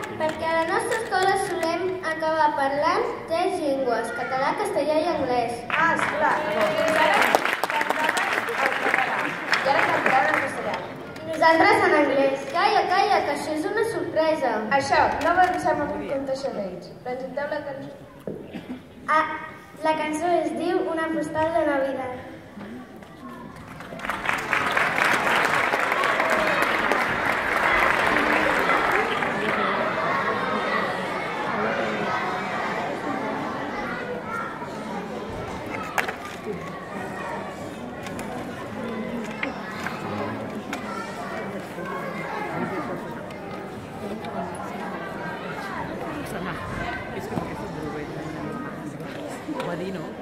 Perquè a la nostra escola solem acabar parlant 3 llengües, català, castellà i anglès. Ah, esclar. Fins ara cantaven el català. I ara cantaran en castellà. I nosaltres en anglès. Calla, calla, que això és una sorpresa. Això, no avancem amb un conte xerreig. Presenteu la cançó. Ah, la cançó es diu Una postal de Navidad. Sana. Es como que es un bebé. Guadino.